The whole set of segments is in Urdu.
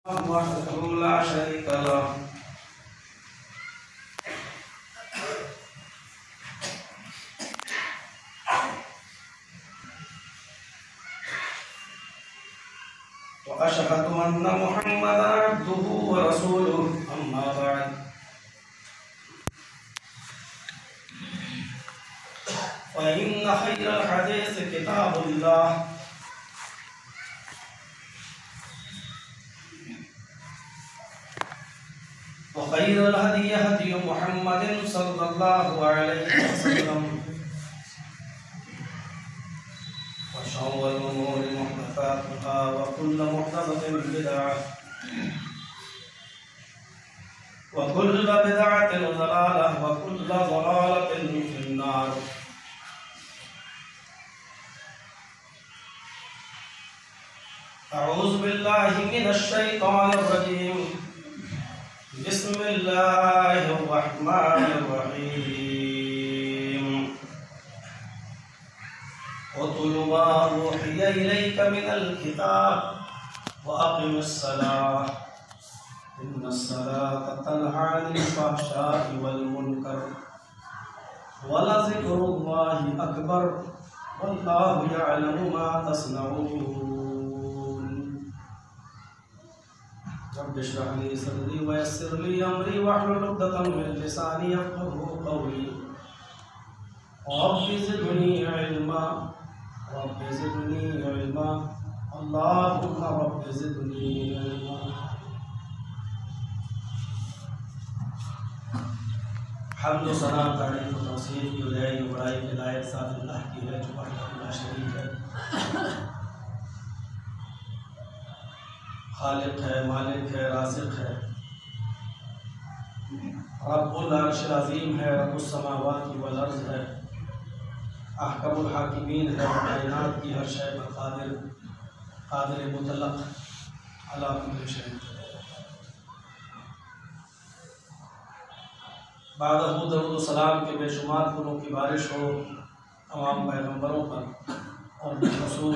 وحده لا شريك له وأشهد أن محمدا عبده ورسوله أما بعد فإن خير الحديث كتاب الله وخير الهدي هدي محمد صلى الله عليه وسلم وشر الأمور محدثاتها وكل محدثة بدعة وكل بدعة ضلالة وكل ضلالة في النار. أعوذ بالله من الشيطان الرجيم. بسم الله الرحمن الرحيم. اتل ما أوحي إليك من الكتاب وأقم الصلاة إن الصلاة تنهى عن الفحشاء والمنكر ولذكر الله أكبر والله يعلم ما تصنعون. رب اشرح لي صدري ويسر لي أمري واحلل عقدة من لساني يفقهوا قولي. رب زدني علما رب زدني علما اللهم رب زدني علما. حمد و ثنا تعریف و توصیف کی رہائی و بڑائی کے لائق ذات اللہ کی ہے جو وحدہ لا شریک ہے، خالق ہے، مالک ہے، رازق ہے، رب العرش العظیم ہے، رب السماوات والارض ہے، احکم الحاکمین ہے، کائنات کی ہر شے پر قادر، قادر مطلق علی کل شیء. بعد درود و سلام کے بے شمار گنوں کی بارش ہو تمام پیغمبروں پر اور بالخصوص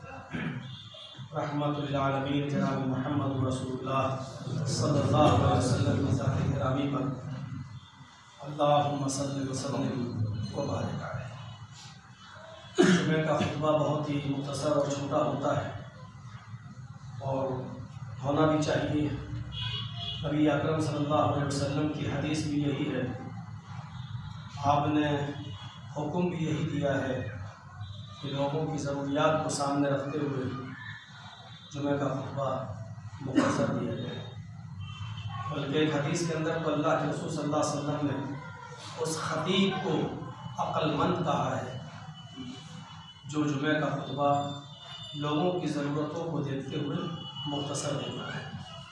رحمت للعالمین جناب محمد رسول اللہ صلی اللہ علیہ وسلم کی ذات گرامی پر. اللہم صلی وسلم وبارک علیہ. جمعہ کا خطبہ بہت ہی مختصر اور چھوٹا ہوتا ہے اور ہونا بھی چاہیے. نبی اکرم صلی اللہ علیہ وسلم کی حدیث بھی یہی ہے، آپ نے حکم بھی یہی دیا ہے کہ لوگوں کی ضروریات کو سامنے رکھتے ہوئے جمعہ کا خطبہ مختصر دیا جائے. بلکہ ایک حدیث کے اندر تو اللہ کے رسول صلی اللہ علیہ وسلم نے اس خطیب کو عقل مند کہا ہے جو جمعہ کا خطبہ لوگوں کی ضرورتوں کو دیکھتے ہوئے مختصر دیتا ہے.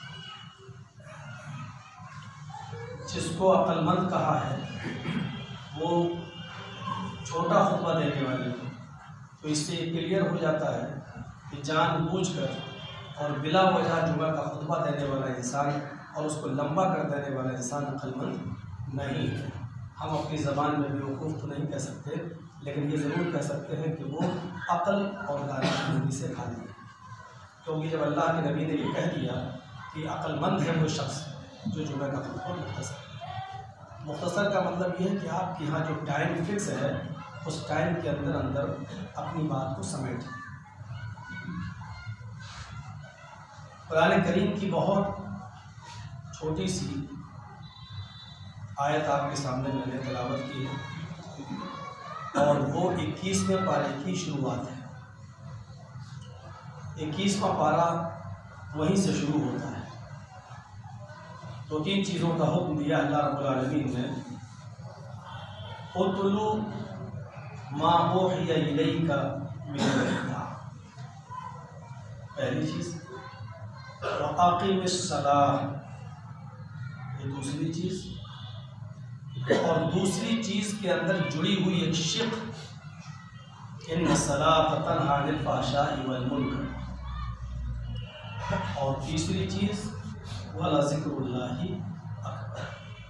جس کو عقل مند کہا ہے وہ چھوٹا خطبہ دینے والے کو تو اس سے کلیئر ہو جاتا ہے کہ جان بوجھ کر اور بلا وجہ جمعہ کا خطبہ دینے والا انسان اور اس کو لمبا کر دینے والا انسان عقل مند نہیں ہے. ہم اپنی زبان میں بیوقوف تو نہیں کہہ سکتے، لیکن یہ ضرور کہہ سکتے ہیں کہ وہ عقل اور دانشمندی سے خالی ہے. کیونکہ جب اللہ کے نبی نے یہ کہہ دیا کہ عقل مند ہے وہ شخص جو جمعہ کا خطبہ مختصر کا مطلب یہ ہے کہ آپ کے یہاں جو ٹائم فکس ہے اس ٹائم کے اندر اپنی بات کو سمیٹیں. قرآن کریم کی بہت چھوٹی سی آیت آپ کے سامنے میں نے تلاوت کی ہے اور وہ 21ویں پارے کی شروعات ہے. 21واں پارہ وہیں سے شروع ہوتا ہے. تو 3 چیزوں کا حکم دیا اللہ رب العالمین نے. اتلو ما اوحی الیک من الکتاب، پہلی چیز. وَأَقِمِ الصَّلَاةَ، یہ دوسری چیز. اور دوسری چیز کے اندر جڑی ہوئی ایک شق ان الصَّلَاةَ تَنْهَىٰ عَنِ الْفَحْشَاءِ وَالْمُنكَرِ. اور تیسری چیز وَلَذِكْرُ اللَّهِ أَكْبَرُ.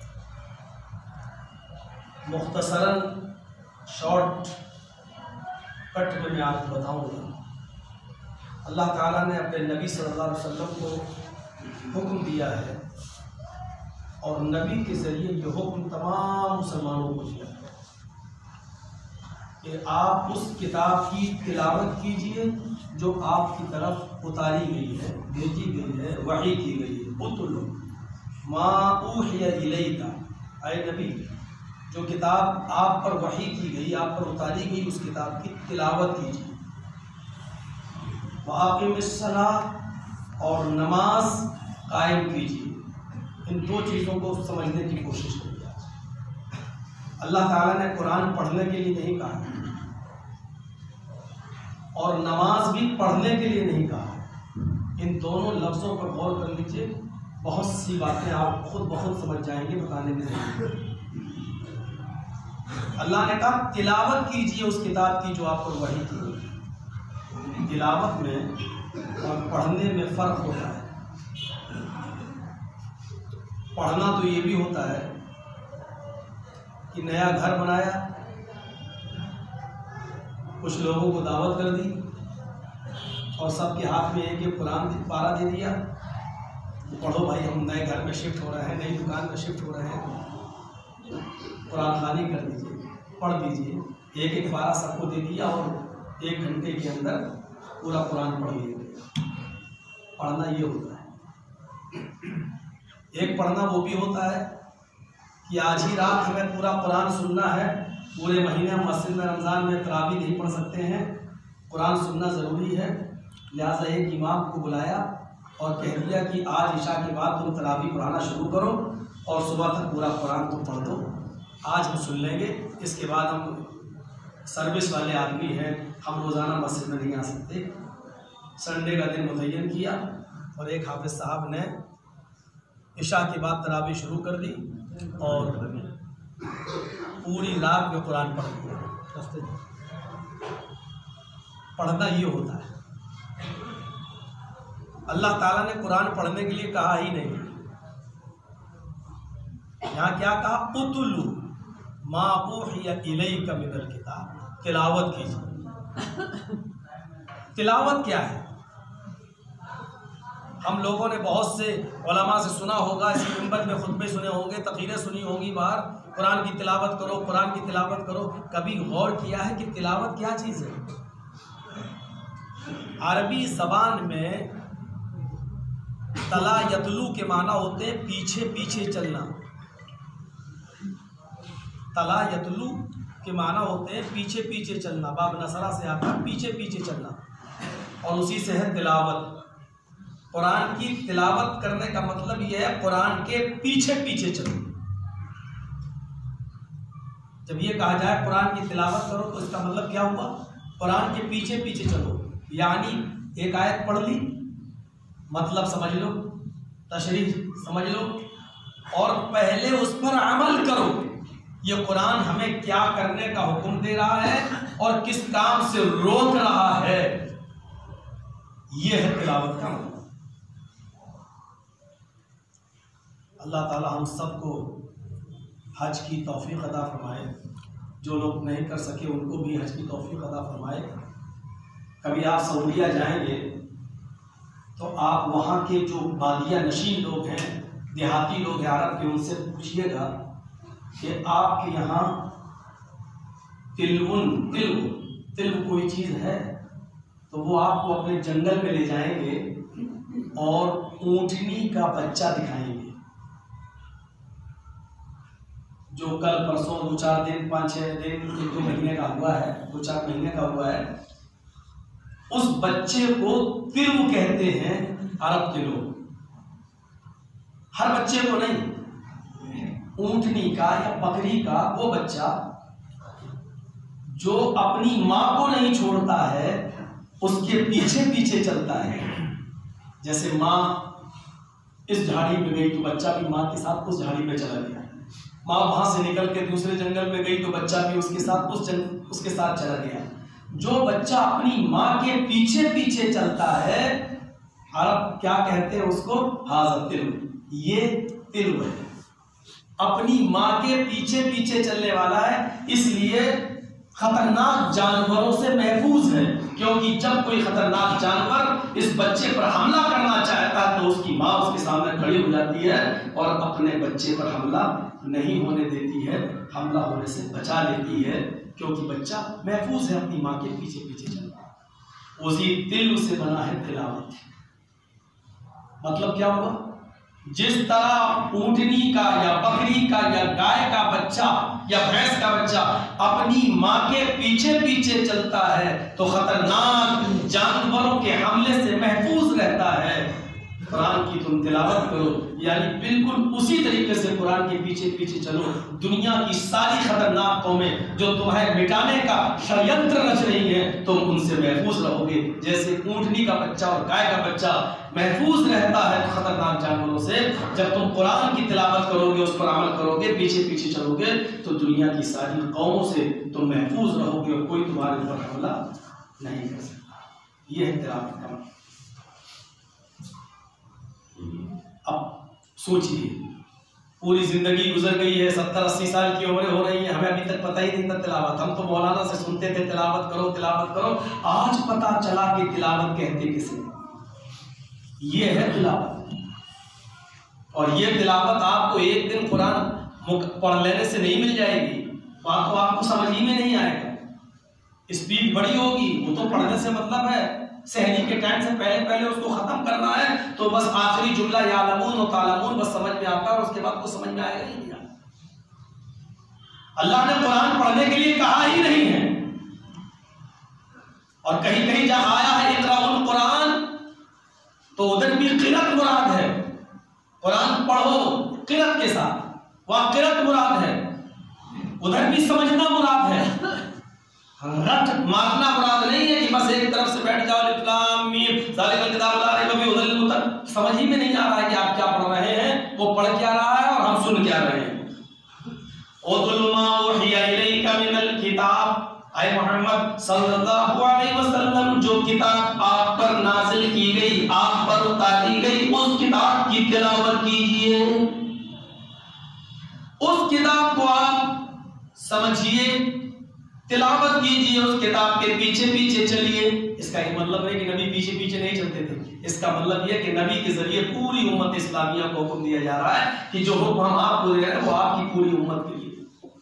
مختصراً شارٹ کٹ میں آپ کو بتاؤں گا. اللہ تعالیٰ نے اپنے نبی صلی اللہ علیہ وسلم کو حکم دیا ہے اور نبی کے ذریعے یہ حکم تمام مسلمانوں کو دیا ہے کہ آپ اس کتاب کی تلاوت کیجئے جو آپ کی طرف اتاری گئی ہے، بھیجی گئی ہے، وحی کی گئی ہے۔ اتلو ما اوحی الیک، اے نبی جو کتاب آپ پر وحی کی گئی، آپ پر اتاری گئی، اس کتاب کی تلاوت کیجیے۔ وَأَقِمِ الصَّلَاةَ، اور نماز قائم کیجیے۔ ان دو چیزوں کو سمجھنے کی کوشش کیجیے۔ اللہ تعالیٰ نے قرآن پڑھنے کے لیے نہیں کہا اور نماز بھی پڑھنے کے لیے نہیں کہا۔ ان دونوں لفظوں پر غور کر لیجیے، بہت سی باتیں آپ خود بخود سمجھ جائیں گے بتانے کے ذریعے۔ اللہ نے کہا تلاوت کیجیے اس کتاب کی جو آپ پر وحی کی گئی۔ تلاوت میں اور پڑھنے میں فرق ہوتا ہے۔ پڑھنا تو یہ بھی ہوتا ہے کہ نیا گھر بنایا، کچھ لوگوں کو دعوت کر دی اور سب کے ہاتھ میں ایک ایک قرآن پارہ دے دیا، پڑھو بھائی ہم نئے گھر میں شفٹ ہو رہے ہیں، نئی دکان میں شفٹ ہو رہے ہیں، قرآن خوانی کر دیجیے، پڑھ دیجیے۔ ایک ایک پارہ سب کو دے دیا اور 1 گھنٹے کے اندر پورا قرآن پڑھ لیا۔ پڑھنا یہ ہوتا ہے۔ ایک پڑھنا وہ بھی ہوتا ہے کہ آج ہی رات ہمیں پورا قرآن سننا ہے، پورے مہینے ہم مسجد میں رمضان میں تراویح نہیں پڑھ سکتے ہیں، قرآن سننا ضروری ہے، لہٰذا ایک امام کو بلایا اور کہہ دیا کہ آج عشاء کے بعد تم تراویح پڑھانا شروع کرو اور صبح تک پورا قرآن تم پڑھ دو، آج ہم سن لیں گے، اس کے بعد ہم سروس والے آدمی ہیں، ہم روزانہ مسجد میں نہیں آ سکتے۔ سنڈے کا دن متعین کیا اور ایک حافظ صاحب نے عشاء کے بعد تراویح شروع کر دی اور پوری رات میں قرآن پڑھ دیا۔ پڑھنا یہ ہوتا ہے۔ اللہ تعالیٰ نے قرآن پڑھنے کے لیے کہا ہی نہیں، یہاں کیا کہا؟ اتلو ما اوحی الیک من الکتاب، تلاوت کیجیے۔ تلاوت کیا ہے؟ ہم لوگوں نے بہت سے علماء سے سنا ہوگا، اس منبر میں خطبے سنے ہوں گے، تقریریں سنی ہوں گی، باہر قرآن کی تلاوت کرو، قرآن کی تلاوت کرو۔ کبھی غور کیا ہے کہ تلاوت کیا چیز ہے؟ عربی زبان میں تلا یتلو کے معنی ہوتے ہیں پیچھے پیچھے چلنا۔ تلا یتلو کے معنی ہوتے ہیں پیچھے پیچھے چلنا، باب نصرہ سے آتا ہے پیچھے پیچھے چلنا، اور اسی سے ہے تلاوت۔ قرآن کی تلاوت کرنے کا مطلب یہ ہے قرآن کے پیچھے پیچھے چلو۔ جب یہ کہا جائے قرآن کی تلاوت کرو تو اس کا مطلب کیا ہوا؟ قرآن کے پیچھے پیچھے چلو، یعنی ایک آیت پڑھ لی، مطلب سمجھ لو، تشریح سمجھ لو اور پہلے اس پر عمل کرو۔ یہ قرآن ہمیں کیا کرنے کا حکم دے رہا ہے اور کس کام سے روک رہا ہے، یہ ہے تلاوت کا مطلب۔ اللہ تعالی ہم سب کو حج کی توفیق عطا فرمائے، جو لوگ نہیں کر سکے ان کو بھی حج کی توفیق عطا فرمائے۔ کبھی آپ سعودیہ جائیں گے تو آپ وہاں کے جو بادیہ نشین لوگ ہیں، دیہاتی لوگ ہیں عرب کے، ان سے پوچھیے گا کہ آپ کے یہاں تلو کوئی چیز ہے، تو وہ آپ کو اپنے جنگل میں لے جائیں گے اور اونٹنی کا بچہ دکھائیں گے، جو کل پرسوں 2-4 دن 5-6 دن 1-2 مہینے کا ہوا ہے، 2-4 مہینے کا ہوا ہے، اس بچے کو تلو کہتے ہیں عرب کے لوگ۔ ہر بچے کو نہیں، اونٹنی کا یا بکری کا وہ بچہ جو اپنی ماں کو نہیں چھوڑتا ہے، اس کے پیچھے پیچھے چلتا ہے۔ جیسے ماں اس جھاڑی پہ گئی تو بچہ بھی ماں کے ساتھ اس جھاڑی پہ چلا گیا، ماں وہاں سے نکل کے دوسرے جنگل میں گئی تو بچہ بھی اس کے ساتھ چلا گیا۔ جو بچہ اپنی ماں کے پیچھے پیچھے چلتا ہے، عرب کیا کہتے ہیں اس کو؟ ھذا تلو، یہ تلو ہے، اپنی ماں کے پیچھے پیچھے چلنے والا ہے۔ اس لیے خطرناک جانوروں سے محفوظ ہے، کیونکہ جب کوئی خطرناک جانور اس بچے پر حملہ کرنا چاہتا ہے تو اس کی ماں اس کے سامنے کھڑی ہو جاتی ہے اور اپنے بچے پر حملہ نہیں ہونے دیتی ہے، حملہ ہونے سے بچا لیتی ہے، کیونکہ بچہ محفوظ ہے، اپنی ماں کے پیچھے پیچھے چل رہا ہے۔ اسی دل سے بنا ہے تلاوت۔ مطلب کیا ہوگا؟ جس طرح اونٹنی کا یا بکری کا یا گائے کا بچہ یا بھینس کا بچہ اپنی ماں کے پیچھے پیچھے چلتا ہے تو خطرناک جانوروں کے حملے سے محفوظ رہتا ہے، قرآن کی تم تلاوت کرو، یعنی بالکل اسی طریقے سے قرآن کے پیچھے پیچھے چلو۔ دنیا کی ساری خطرناک قومیں جو تمہیں مٹانے کا شڑینتر رچ رہی ہیں تم ان سے محفوظ رہو گے، جیسے اونٹنی کا بچہ اور گائے کا بچہ محفوظ رہتا ہے خطرناک جانوروں سے۔ جب تم قرآن کی تلاوت کرو گے، اس پر عمل کرو گے، پیچھے پیچھے چلو گے تو دنیا کی ساری قوموں سے تم محفوظ رہو گے اور کوئی تمہارے اوپر حملہ نہیں کر سکتا۔ یہ ہے تلاوت کا مطلب۔ اب سوچئے، پوری زندگی گزر گئی ہے، 70-80 سال کی عمریں ہو رہی ہیں، ہمیں ابھی تک پتہ ہی نہیں تھا تلاوت۔ ہم تو مولانا سے سنتے تھے تلاوت کرو تلاوت کرو، آج پتہ چلا کہ تلاوت کہتے کسے۔ یہ ہے تلاوت، اور یہ تلاوت آپ کو ایک دن قرآن پڑھ لینے سے نہیں مل جائے گی، آپ کو سمجھ ہی میں نہیں آئے گا، اسپیڈ بڑی ہوگی۔ وہ تو پڑھنے سے مطلب ہے سحری کے ٹائم سے پہلے اس کو ختم کرنا ہے، تو بس آخری جملہ یعلمون و تعلمون بس سمجھ میں آتا ہے، اور اس کے بعد کو سمجھ میں آئے گا ہی نہیں۔ اللہ نے قرآن پڑھنے کے لیے کہا ہی نہیں ہے، اور کہیں کہیں جہاں آیا ہے اقرأوا القرآن تو ادھر بھی قرأت مراد ہے، قرآن پڑھو قرأت کے ساتھ، وہاں قرأت مراد ہے، ادھر بھی سمجھنا مراد ہے، رٹ مارنا مراد نہیں ہے کہ بس ایک طرف سے بیٹھ جاؤ الف لام میم ذالک الکتاب لا ریب فیہ ھدی للمتقین، سمجھ ہی میں نہیں آ رہا ہے کہ آپ کیا پڑھ رہے ہیں، وہ پڑھ کیا رہا ہے اور ہم سن کیا رہے ہیں۔ اتل ما اوحی الیک من الکتاب، اے محمد صلی اللہ علیہ وسلم جو کتاب آپ پر نازل کی گئی، آپ پر اتاری گئی، اس کتاب کی تلاوت کیجئے، اس کتاب کو آپ سمجھیے، تلاوت کیجئے، اس کتاب کے پیچھے پیچھے چلیے۔ اس کا یہ مطلب ہے کہ نبی پیچھے پیچھے نہیں چلتے تھے، اس کا مطلب یہ کہ نبی کے ذریعے پوری امت اسلامیہ کو حکم دیا جا رہا ہے کہ جو حکم ہم آپ کو دے رہے ہیں وہ آپ کی پوری امت کے لیے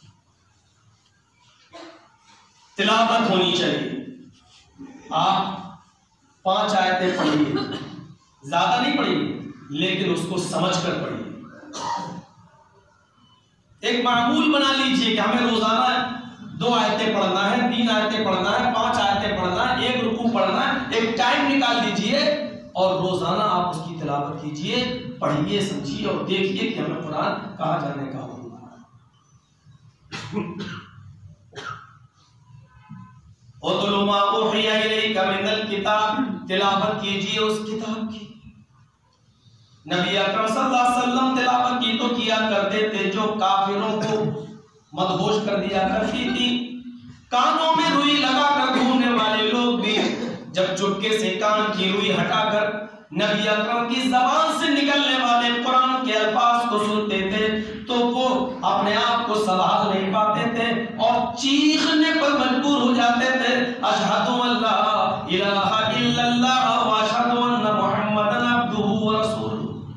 تلاوت ہونی چاہیے۔ آپ 5 آیتیں پڑھیے، زیادہ نہیں پڑھیے، لیکن اس کو سمجھ کر پڑھیے۔ ایک معمول بنا لیجئے کہ ہمیں روزانہ 2 آیتیں پڑھنا ہے، 3 آیتیں پڑھنا ہے، 5 آیتیں پڑھنا ہے، 1 رکوع پڑھنا ہے، ایک ٹائم نکال دیجئے اور روزانہ آپ اس کی تلاوت کیجئے، پڑھیے، سمجھیے اور دیکھیے کہ ہمیں قرآن کہاں جانے کا حکم ہے۔ اتل ما اوحی الیک من الکتاب، تلاوت کیجئے اس کتاب کی۔ نبی اکرم صلی اللہ علیہ وسلم تلاوت کی تو کیا کرتے تھے جو کافروں کو مدہوش کر دیا کرتی تھی۔ کانوں میں روئی لگا کر گھومنے والے لوگ بھی جب چپکے سے کان کی روئی ہٹا کر نبی اکرم کی زبان سے نکلنے والے قرآن کے الفاظ کو سنتے تھے تو وہ اپنے آپ کو سنبھال نہیں پاتے تھے اور چیخنے پر مجبور ہو جاتے تھے، اشہد ان لا الہ الا اللہ واشہد ان محمدا عبدہ ورسولہ۔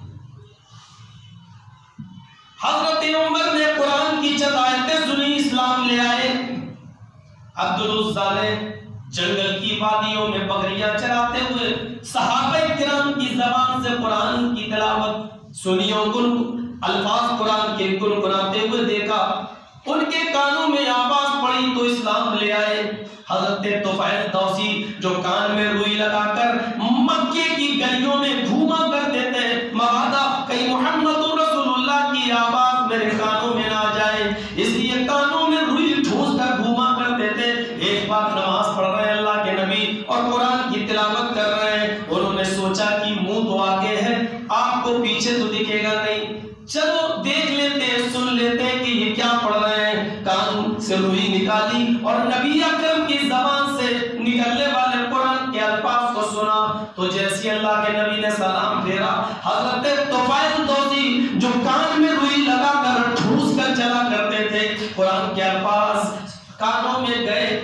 حضرت عمر نے قرآن کی چند آیتیں سنی، اسلام لے آئے۔ عبد العزیٰ نے جنگل کی وادیوں میں بکریاں چراتے ہوئے صحابہ کرام کی زبان سے قرآن کی تلاوت سنی اور الفاظ قرآن کے گنگناتے ہوئے دیکھا، ان کے کانوں میں آواز پڑی تو اسلام لے آئے۔ حضرت طفیل دوسی جو کان میں روئی لگا کر مکے کی گلیوں میں گھوما کرتے تھے، مبادا کہیں محمد رسول اللہ کی آواز میرے کانوں میں نہ جائے، اس لیے کانوں میں روئی ٹھوس کر گھوما کرتے تھے۔ ایک بار نماز پڑھ رہے ہیں اللہ کے نبی اور قرآن کی تلاوت کر رہے ہیں، انہوں نے سوچا کہ منہ تو آگے ہے، آپ کو پیچھے تو دکھے گا نہیں، چلو دیکھ لیتے سن لیتے کہ یہ کیا پڑھ رہے ہیں۔ کان سے روئی نکالی اور نبی اکرم کی زبان سے نکلنے والے قرآن کے الفاظ کو سنا تو جیسے اللہ کے نبی نے سلام پھیرا، حضرت طفیل دوسی جو کان میں روئی لگا کر ٹھوس کر چلا کرتے تھے، قرآن کے الفاظ کانوں میں گئے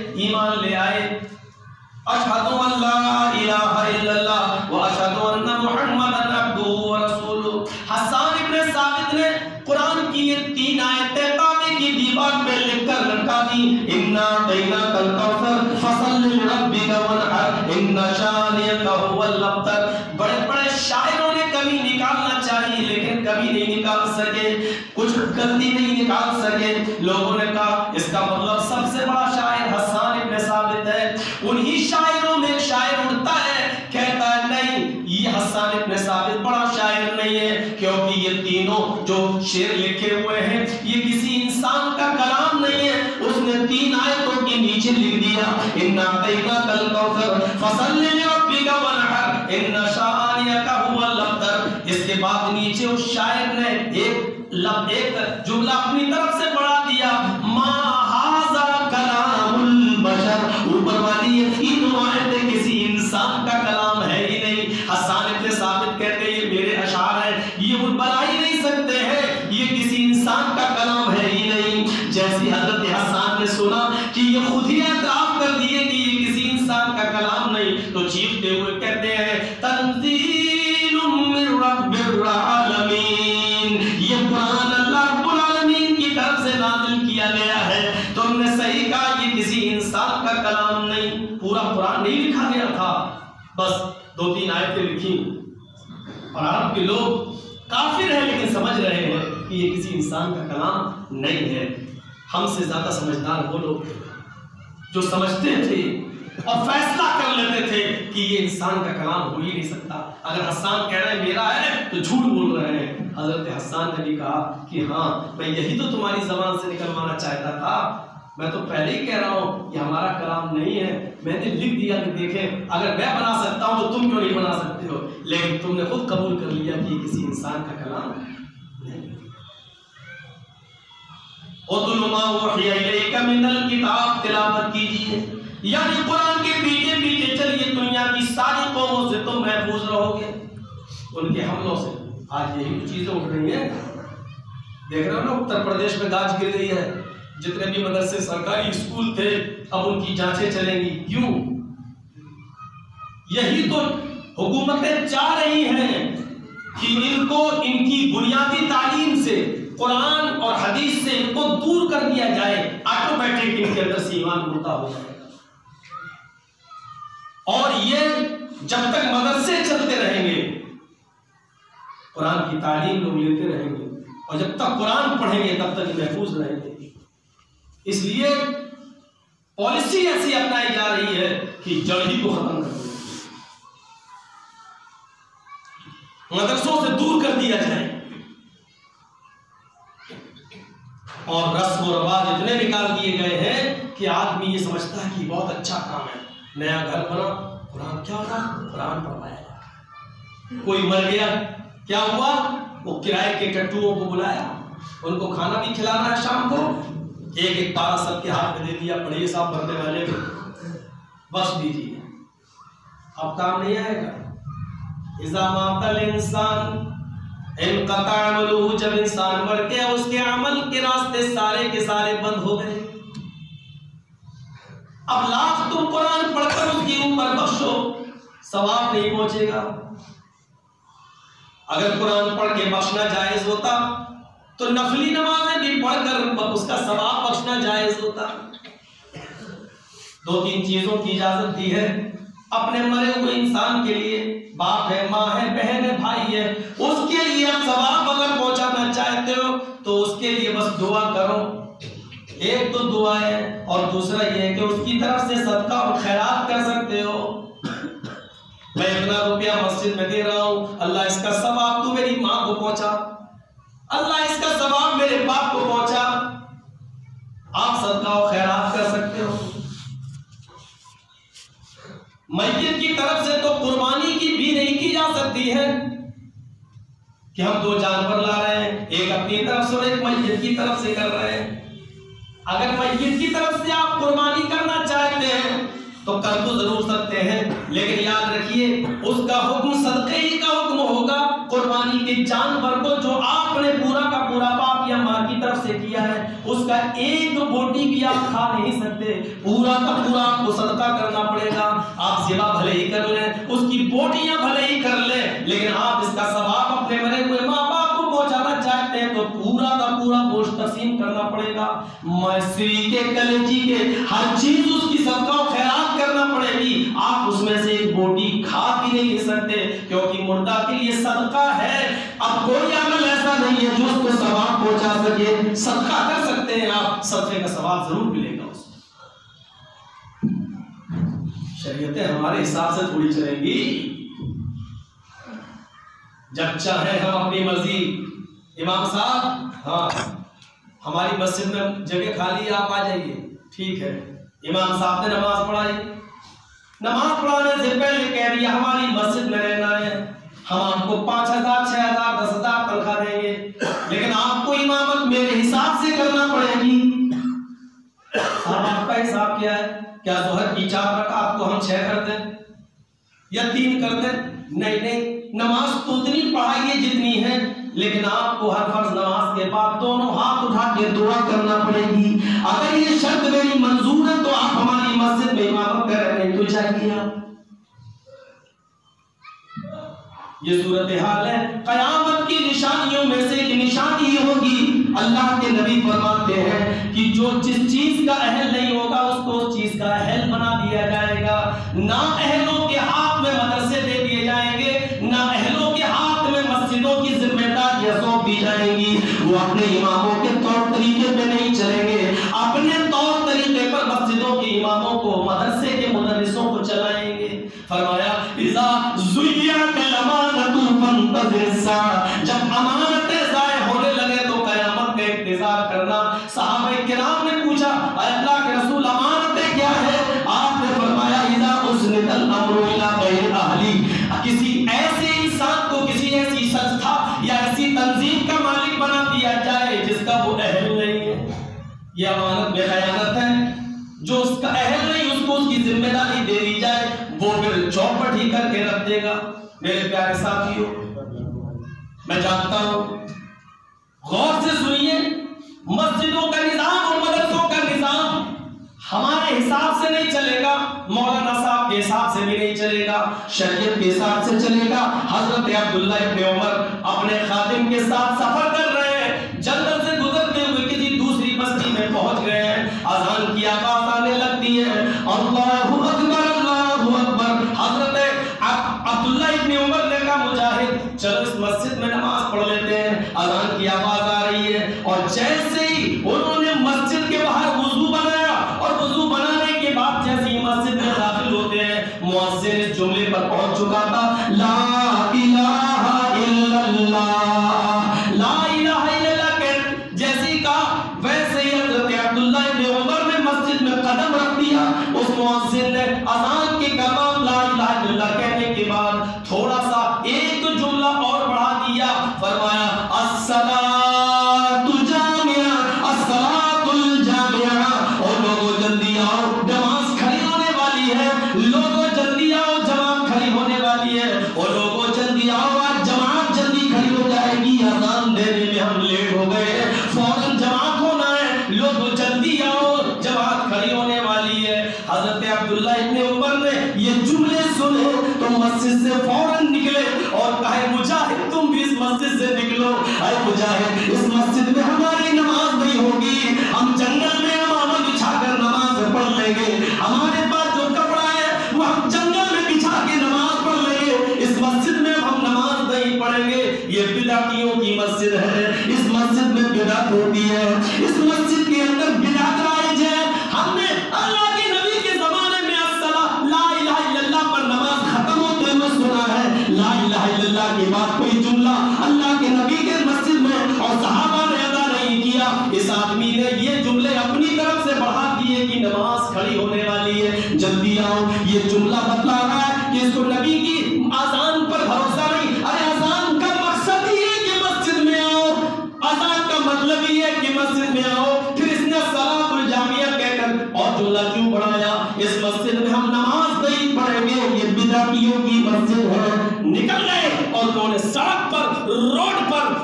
अशहदु अल्ला इलाहा इल्लल्लाह व अशहदु अन्ना मुहम्मदन अब्दुहु व रसूलुहु। हसन इब्न साबित ने कुरान की ये 3 आयतें काबे की दीवार पे लिखकर लटका दी। इन्ना अतैनाकल कौसर फसल्लि लिरब्बिका वनहर इन्ना शानियका हुवल अब्तर। बड़े बड़े शायरों ने कभी निकालना चाहिए लेकिन कभी नहीं निकाल सके, कुछ गलती नहीं निकाल सके। लोगों ने कहा इसका मतलब सबसे बड़ा शायर हसन इब्न साबित है। उन्हीं शायरों में एक शायर उठता है, कहता है नहीं, ये हसन इब्न साबित बड़ा शायर नहीं है, क्योंकि ये तीनों जो शेर लिखे हुए हैं ये किसी इंसान का कलाम नहीं है। उसने 3 आयतों के नीचे लिख दिया इन्ना अतैनाकल कौसर फसल्लि लिरब्बिका वनहर इन्ना शानियका हुवल अब्तर। इसके बाद नीचे उस शायर ने एक जुमला अपनी तरफ से बढ़ा दिया, मा हाज़ा कलामुल बशर। ऊपर वाली ये 3 आयतें किसी इंसान का कलाम है ही नहीं। हसन इब्न साबित कहते हैं ये मेरे अशार हैं, ये वो बना ही नहीं सकते हैं, ये किसी इंसान का कलाम है ही नहीं। जैसे हजरत हसन ने सुना कि ये खुद ही एतराफ कर दिए कि ये किसी इंसान का कलाम नहीं, तो चीखते हुए कहते हैं तंज़ीलुम मिर रब्बिल आलमीन। ये कुरान अल्लाह रब्बुल आलमीन की तरफ से नाज़िल किया गया है। तुमने सही कहा, ये किसी इंसान का कलाम नहीं। पूरा कुरान नहीं लिखा गया था, बस 2-3 आयतें लिखी। और अरब के लोग काफिर हैं लेकिन समझ रहे हैं कि ये किसी इंसान का कलाम नहीं है। हमसे ज्यादा समझदार वो लोग जो समझते थे और फैसला कर लेते थे कि ये इंसान का कलाम हो ही नहीं सकता। अगर हसन कह रहे हैं मेरा है तो झूठ बोल रहे हैं। हजरत हसन ने भी कहा कि हाँ, मैं यही तो तुम्हारी जबान से निकलवाना चाहता था, मैं तो पहले ही कह रहा हूँ कि हमारा कलाम नहीं है। मैंने लिख दिया कि देखें अगर मैं बना सकता हूँ तो तुम क्यों नहीं बना सकते हो, लेकिन तुमने खुद कबूल कर लिया कि किसी इंसान का कलाम नहीं। उतलु मा उहिया इलैका मिनल किताब, तिलावत कीजिए, यानी कुरान के पीछे पीछे चलिए, दुनिया की सारी कौमों से तुम महफूज रहोगे उनके हमलों से। आज यही चीजें उठ रही हैं, देख रहे हो ना, उत्तर प्रदेश में गाज गिर रही है। जितने भी मदरसे सरकारी स्कूल थे अब उनकी जांचें चलेंगी। क्यों? यही तो हुकूमतें चाह रही हैं कि इनको इनकी बुनियादी तालीम से, कुरान और हदीस से इनको दूर कर दिया जाए, ऑटोमेटिक इनके अंदर से ईमान मुर्दा हो जाएगा। और ये जब तक मदरसे चलते रहेंगे, कुरान की तालीम लोग लेते रहेंगे, और जब तक कुरान पढ़ेंगे तब तक महफूज रहेंगे। इसलिए पॉलिसी ऐसी अपनाई जा रही है कि जड़ ही को खत्म कर दिया, मदरसों से दूर कर दिया जाए, और रस्म और रवाज इतने निकाल दिए गए हैं कि आदमी ये समझता है कि बहुत अच्छा काम है। नया घर बना, कुरान क्या होगा, कुरान पढ़वाया। कोई मर गया, क्या हुआ, वो किराए के टट्टुओं को बुलाया, उनको खाना भी खिलाना है, शाम को एक पारा सबके हाथ में दे दिया, पढ़िए साहब भरने वाले को बख्श दीजिए, अब काम नहीं आएगा। इज़ा मातल इंसान इनक़ता अमलुहु, जब इंसान मर गया उसके अमल के रास्ते सारे के सारे बंद हो गए। अब लाख तुम कुरान पढ़कर उसके ऊपर बख्शो, सवाब नहीं पहुंचेगा। अगर कुरान पढ़ के बख्शना जायज होता तो नफली नमाजें भी पढ़कर उसका सवाब बख्शना जायज होता। 2-3 चीजों की इजाजत दी है अपने मरे हुए इंसान के लिए, बाप है, माँ है, बहन है, भाई है, उसके लिए आप सवाब अगर पहुंचाना चाहते हो तो उसके लिए बस दुआ करो। एक तो दुआ है, और दूसरा ये है कि उसकी तरफ से सदका और खैरात कर सकते हो। मैं इतना रुपया मस्जिद में दे रहा हूं, अल्लाह इसका सवाब तू मेरी माँ को पहुंचा, अल्लाह इसका सवाब मेरे बाप को पहुंचा। आप सदका और खैरात कर सकते हो। मैयत की तरफ से तो कुर्बानी की भी नहीं की जा सकती है कि हम 2 जानवर ला रहे हैं, एक अपनी तरफ से और एक मैयत की तरफ से कर रहे हैं। अगर मैयत की तरफ से आप कुर्बानी करना चाहते हैं तो कर तो जरूर सकते हैं, लेकिन याद रखिए उसका हुक्म सदके ही का हुक्म होगा, قربانی کے جانور کو جو آپ نے پورا کا پورا باپ یا ماں کی طرف سے کیا ہے اس کا ایک بوٹی بھی آپ کھا نہیں سکتے، پورا کا پورا آپ کو صدقہ کرنا پڑے گا۔ آپ ذبح بھلے ہی کر لیں، اس کی بوٹیاں بھلے ہی کر لیں، لیکن آپ اس کا ثواب اپنے مرے ہوئے ماں باپ کو پہنچانا چاہتے ہیں تو پورا کا پورا گوشت تقسیم کرنا پڑے گا۔ مصری کے کلیجی کے ہر چیز اس کی صدقہ و خیرات کرنا پڑے گی۔ آپ اس میں سے ایک بوٹی کھا بھی نہیں سکتے کیونکہ مردہ کے لیے صدقہ ہے۔ اب کوئی عمل ایسا نہیں ہے جو اس کو ثواب پہنچا سکے، صدقہ کر سکتے ہیں آپ، صدقے کا ثواب ضرور ملے گا اس میں۔ شریعتیں ہمارے حساب سے تھوڑی چلیں گی، جب چاہے ہم اپنی مرضی، امام صاحب ہاں ہماری مسجد میں جگہ خالی ہے آپ آ جائیے، ٹھیک ہے، امام صاحب نے نماز پڑھائی، نماز پڑھانے سے پہلے کہہ دیا ہماری مسجد میں رہنا ہے، ہم آپ کو 5,000 6,000 10,000 تنخواہ دیں گے، لیکن آپ کو امامت میرے حساب سے کرنا پڑے گی۔ اب آپ کا حساب کیا ہے؟ کیا ظہر کی 4 رکعت کو ہم 6 کر دیں یا 3 کر دیں؟ نہیں، نماز تو اتنی پڑھائیے جتنی ہے، لیکن آپ کو ہر فرض نماز کے بعد دونوں ہاتھ اٹھا کے دعا کرنا پڑے گی۔ اگر یہ شرط میری منظور ہے تو آپ ہماری مسجد میں امامت کر رہے ہیں تو چاہیے آپ۔ یہ صورتحال ہے۔ قیامت کی نشانیوں میں سے ایک نشانی یہ ہوگی، اللہ کے نبی فرماتے ہیں کہ جو جس چیز کا اہل نہیں ہوگا اس کو اس چیز کا اہل بنا دیا جائے گا۔ نہ اہلوں کے ہاتھ میں مدرسے دے دیے جائیں گے، نہ اہلوں کے ہاتھ میں مسجدوں کی ذمہ داریاں سونپ دی جائیں گی۔ وہ اپنے اماموں کے طور طریقے پہ نہیں چلیں گے، اپنے طور طریقے پر مسجدوں کے اماموں کو، مدرسے کے مدرسوں کو چلائیں گے۔ فرمایا اذا ضیعت الامانۃ فانتظر الساعۃ، جب امانتیں ضائع ہونے لگے تو قیامت کا انتظار کرنا۔ صحابہ کرام نے پوچھا اے اللہ کے رسول امانتیں کیا ہے؟ آپ نے فرمایا اذا اسند الامر الی غیر اہلی، کسی ایسے انسان کو کسی ایسی سنستھا یا ایسی تنظیم کا مالک بنا دیا جائے جس کا وہ اہل نہیں ہے، یہ امانت میں خیانت ہے۔ جو اس کا اہل نہیں اس کو اس کی ذمہ داری دے دی جائے، وہ پھر چوپٹ ہی کر کے رکھ دے گا۔ میرے پیارے ساتھیوں، میں جانتا ہوں، غور سے سنیے، مسجدوں کا نظام اور مدرسوں کا نظام ہمارے حساب سے نہیں چلے گا، مولانا صاحب کے حساب سے بھی نہیں چلے گا، شریعت کے حساب سے چلے گا۔ حضرت عبداللہ ابن عمر اپنے خادم کے ساتھ سفر کر رہے ہیں، جنگل سے گزرتے ہوئے کسی دوسری بستی میں پہنچ گئے ہیں، اذان کی آواز آنے لگتی ہے، اللہ اکبر اللہ اکبر۔ حضرت عبداللہ ابن عمر نے کہا مجاہد چلو اس مسجد میں نماز پڑھ لیتے ہیں، اذان کی آواز آ رہی ہے، اور جیسے ہی انہوں نے مسجد کے باہر وضو بنایا اور وضو بنانے کے بعد جیسے ہی مسجد میں داخل ہوتے ہیں، مؤذن اس جملے پر پہنچ چکا تھا، لا الہ الا اللہ، لا الہ الا اللہ کہ جیسے ہی کہا ویسے ہی حضرت عبداللہ ابن عمر نے مسجد میں قدم رکھ دیا۔ اس مؤذن نے اذان کے کلمات لا الہ الا اللہ کہنے کے بعد تھوڑا سا ایک جملہ اور بڑھا دیا، فرمایا الصلاۃ جامعہ، الصلاۃ الجامعہ، اور لوگوں جلدی آؤ نماز کھڑی ہونے والی ہے، لوگوں جلدی آؤ جماعت کھڑی ہونے والی ہے، اور لوگوں جلدی آؤ آج جماعت جلدی کھڑی ہو جائے گی، اذان دینے میں ہم لیٹ ہو گئے، فوراً جماعت ہونا ہے، لوگوں جلدی آؤ جماعت کھڑی ہونے والی ہے۔ حضرت عبداللہ ابن عمر نے یہ جملے سنے تو مسجد سے فوراً نکلے اور کہے مجاہد تم بھی اس مسجد سے نکلو، اے مجاہد اس مسجد میں ہماری نماز نہیں ہوگی، ہم جنگل میں امامہ بچھا کر نماز پڑھ لیں گے، ہمارے پاس جو کپڑا ہے وہ ہم جنگل میں بچھا کے نماز پڑھ لیں گے، اس مسجد میں ہم نماز نہیں پڑھیں گے، یہ بدعتیوں کی مسجد ہے، اس مسجد میں بدعت ہوتی ہے، اس مسجد کے اندر بدعت رائج ہے۔ ہم نے اللہ کے نبی کے زمانے میں الصلاۃ لا الہ الا اللہ پر نماز ختم ہوتے ہوئے سنا ہے، لا الہ الا اللہ کے بعد کوئی جملہ اللہ کے نبی کے مسجد میں اور صحابہ نے ادا نہیں کیا۔ اس آدمی نے یہ جملے اپنی طرف سے بڑھا دیے کہ نماز کھڑی ہونے والی ہے، جلدی آؤ، یہ جملہ بتلا رہا ہے کہ اس کو نبی کی اذان پر بھروسہ نہیں۔ ارے اذان کا مقصد ہی ہے کہ مسجد میں آؤ، اذان کا مطلب ہی ہے کہ مسجد میں آؤ، پھر اس نے صلاۃ الجامعہ کہہ کر اور جملہ کیوں بڑھایا؟ اس مسجد میں ہم نماز نہیں پڑھیں گے، یہ بدعتیوں کی مسجد ہے۔ نکل گئے اور انہوں نے سڑک پر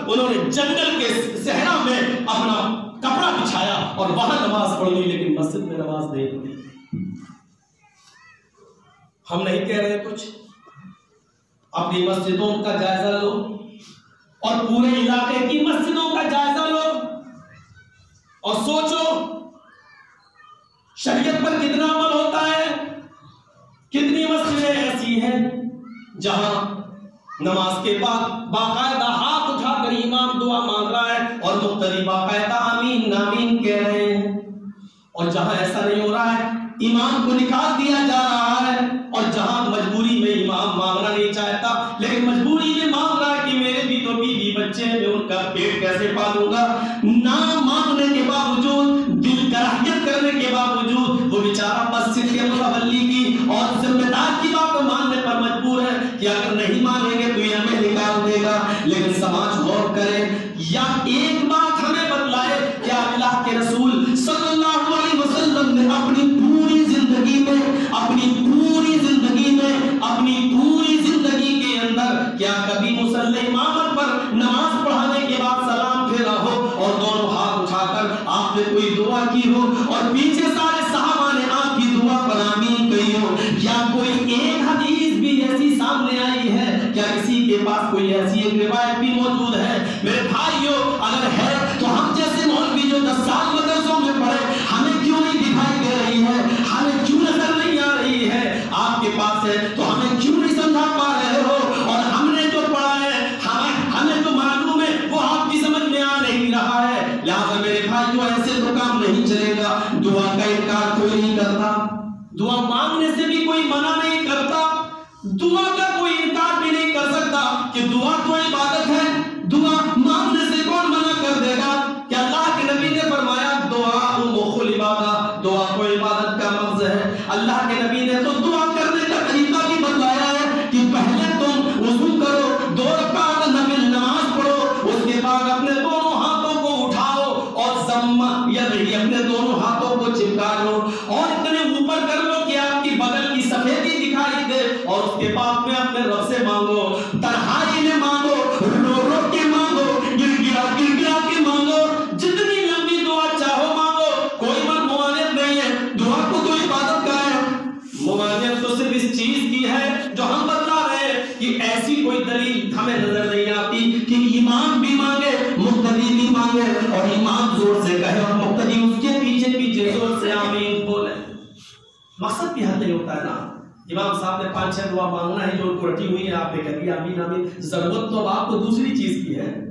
انہوں نے جنگل کے صحرا میں اپنا کپڑا بچھایا اور وہاں نماز پڑھ لی، لیکن مسجد میں نماز نہیں پڑھی۔ ہم نہیں کہہ رہے کچھ، اپنی مسجدوں کا جائزہ لو اور پورے علاقے کی مسجدوں کا جائزہ لو اور سوچو شریعت پر کتنا عمل ہوتا ہے۔ کتنی مسجدیں ایسی ہیں جہاں نماز کے بعد باقاعدہ ہاتھ اٹھا کر امام دعا مانگ رہا ہے اور مقتدی باقاعدہ آمین آمین کہہ رہے ہیں، اور جہاں ایسا نہیں ہو رہا ہے امام کو نکال دیا جا رہا ہے، اور جہاں مجبوری میں امام مانگنا نہیں چاہتا لیکن مجبوری میں مانگ رہا ہے کہ میرے بھی تو بیوی بچے ہیں، میں ان کا پیٹ کیسے پالوں گا، نہ مانگنے کے باوجود، دل کراہیت کرنے کے باوجود وہ بیچارہ مسجد کے متولی کی اور ذمہ دار کی بات ماننے پر مجبور ہے کہ اگر نہیں مانیں گے تو یہ ہمیں نکال دے گا۔ لیکن سماج غور کرے یا ایک بات ہمیں بتلائے، کیا اللہ کے رسول صلی اللہ علیہ وسلم نے اپنی پوری زندگی کے اندر کیا کبھی مصلی امامت پر نماز پڑھانے کے بعد سلام پھیرا ہو اور دونوں ہاتھ اٹھا کر آپ نے کوئی دعا کی ہو اور پیچھے سارے صحابہ نے آپ کی دعا پر آمین کہی ہو؟ یا کوئی ایک حدیث بھی ایسی سامنے آئی ہے؟ کیا کسی کے پاس کوئی ایسی ایک روایت بھی موجود ہے؟ میرے بھائیو اگر ہے تو ہم جیسے مولوی جو 10 سال مدرسوں میں پڑھے ہمیں کیوں نہیں دکھائی دے رہی ہے، ہمیں کیوں نظر نہیں آ رہی ہے؟ آپ کے پاس ہے تو ہمیں کیوں نہیں سمجھا پا رہے ہو؟ اور ہم نے جو پڑھا ہے ہمیں تو معلوم ہے وہ آپ کی سمجھ میں آ نہیں رہا ہے۔ لہٰذا میرے بھائیو ایسے تو کام نہیں چلے گا۔ دعا کا انکار کوئی نہیں کرتا، دعا مانگنے سے بھی کوئی منع نہیں کرتا، دعا کا کوئی انکار بھی نہیں کر سکتا کہ دعا تو عبادت ہے، دعا مانگنے سے کون منع کر دے گا؟ کہ اللہ کے نبی نے فرمایا دعا مخ العبادہ، دعا کو عبادت کا مغز ہے۔ اللہ کے نبی نے تو دعا کرنے کا طریقہ بھی بتلایا ہے کہ پہلے تم وضو کرو، 2 رکعت نفل نماز پڑھو، اس کے بعد اپنے دونوں ہاتھوں کو اٹھاؤ اور ضم یدی اپنے دونوں ہاتھوں کو چپکا لو اور اتنے اوپر کر لو کہ آپ کی بغل کی سفیدی دکھائی دے، اور اس کے بعد میں اپنے رب سے مانگو، تنہائی میں مانگو، رو رو کے مانگو، گر گرا کے مانگو، جتنی لمبی دعا چاہو مانگو، کوئی ممانعت نہیں ہے۔ دعا کو تو عبادت کا ہے، ممانعت تو صرف اس چیز کی ہے جو ہم بتلا رہے ہیں کہ ایسی کوئی دلیل ہمیں نظر نہیں آتی کہ امام بھی مانگے مقتدی بھی مانگے اور امام زور سے کہے اور مقتدی اس کے پیچھے پیچھے زور سے آمین بولے۔ مقصد بھی حل نہیں ہوتا ہے نا۔ امام صاحب نے 5-6 دعا مانگنا ہے جو ان کو رٹی ہوئی ہے، آپ نے کہہ دیا آمین آمین، ضرورت تو آپ کو دوسری چیز کی ہے۔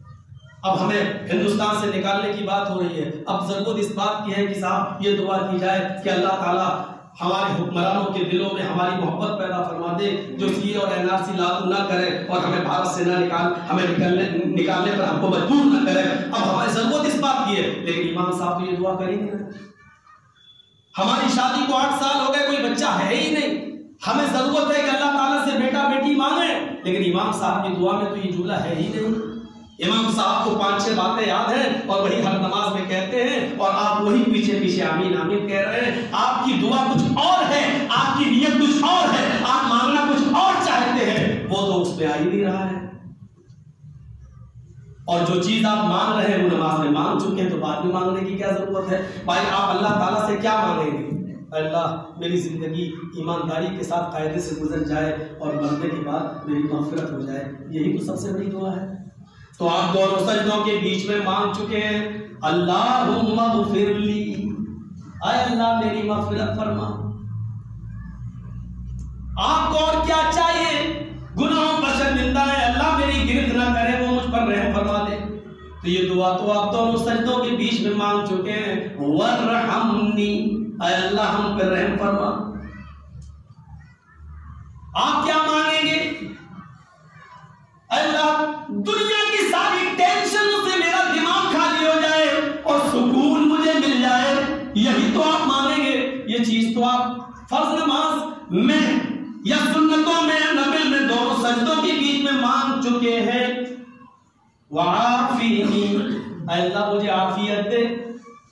اب ہمیں ہندوستان سے نکالنے کی بات ہو رہی ہے، اب ضرورت اس بات کی ہے کہ صاحب یہ دعا کی جائے کہ اللہ تعالیٰ ہمارے حکمرانوں کے دلوں میں ہماری محبت پیدا فرما دے، جو سی اور NRC لاگو نہ کرے اور ہمیں بھارت سے نہ ہمیں نکالنے پر ہم کو مجبور نہ کرے۔ اب ہماری ضرورت اس بات کی ہے، لیکن امام صاحب تو یہ دعا کریں گے نا۔ ہماری شادی کو 8 سال ہو گئے، کوئی بچہ ہے ہی نہیں، ہمیں ضرورت ہے کہ اللہ تعالیٰ سے بیٹا بیٹی مانگے، لیکن امام صاحب کی دعا میں تو یہ جملہ ہے ہی نہیں۔ امام صاحب کو 5-6 باتیں یاد ہیں اور وہی ہر نماز میں کہتے ہیں اور آپ وہی پیچھے پیچھے آمین آمین کہہ رہے ہیں۔ آپ کی دعا کچھ اور ہے، آپ کی نیت کچھ اور ہے، آپ مانگنا کچھ اور چاہتے ہیں، وہ تو اس میں آ ہی نہیں رہا ہے۔ اور جو چیز آپ مانگ رہے ہیں وہ نماز میں مانگ چکے ہیں، تو بعد میں مانگنے کی کیا ضرورت ہے؟ بھائی آپ اللہ تعالیٰ سے کیا مانگیں گے؟ اللہ میری زندگی ایمانداری کے ساتھ قاعدے سے گزر جائے اور مرنے کے بعد میری مغفرت ہو جائے، یہی تو سب سے بڑی دعا ہے۔ تو آپ دونوں سجدوں کے بیچ میں مانگ چکے ہیں اللہم اغفر لی، اے اللہ میری مغفرت فرما۔ آپ کو اور کیا چاہیے؟ گناہوں پر شرمندہ ہے، اللہ میری گرفت نہ کرے، وہ مجھ پر رحم فرما دے۔ تو یہ دعا تو آپ دونوں سجدوں کے بیچ میں مانگ چکے ہیں ورحمنی، اے اللہ ہم پر رحم فرما۔ آپ کیا مانگیں گے؟ اے اللہ دنیا کی ساری ٹینشنوں سے میرا دماغ خالی ہو جائے اور سکون مجھے مل جائے، یہی تو آپ مانگیں گے۔ یہ چیز تو آپ فرض نماز میں یا سنتوں میں نفل میں دونوں سجدوں کے بیچ میں مانگ چکے ہیں۔ وعافینی، اے اللہ مجھے عافیت دے،